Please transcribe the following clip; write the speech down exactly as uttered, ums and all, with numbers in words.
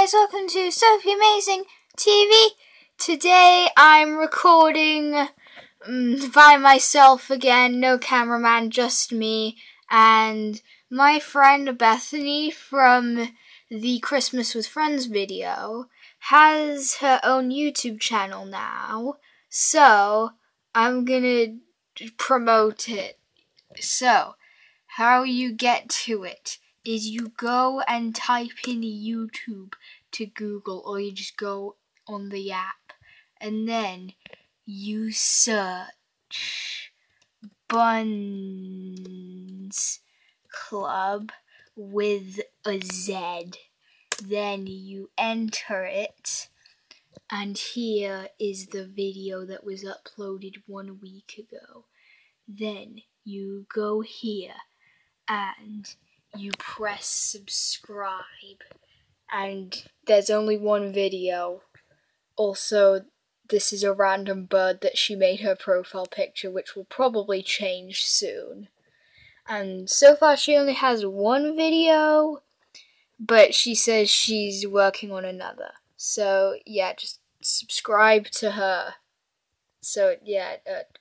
guys, welcome to Sophie Amazing T V. Today I'm recording um, by myself again, no cameraman, just me, and my friend Bethany from the Christmas with Friends video has her own YouTube channel now, so I'm gonna promote it. So, how you get to it is you go and type in YouTube to Google, or you just go on the app, and then you search Buns Club with a Z. Then you enter it, and here is the video that was uploaded one week ago. Then you go here and you press subscribe, and there's only one video. Also, this is a random bird that she made her profile picture, which will probably change soon. And so far she only has one video, but she says she's working on another. So yeah, just subscribe to her. So yeah, uh,